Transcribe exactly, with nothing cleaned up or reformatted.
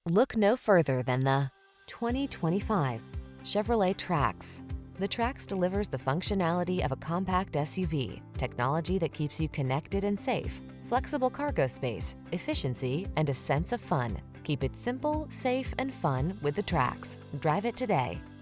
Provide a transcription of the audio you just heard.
Look no further than the twenty twenty-five Chevrolet Trax. The Trax delivers the functionality of a compact S U V, technology that keeps you connected and safe, flexible cargo space, efficiency, and a sense of fun. Keep it simple, safe, and fun with the Trax. Drive it today.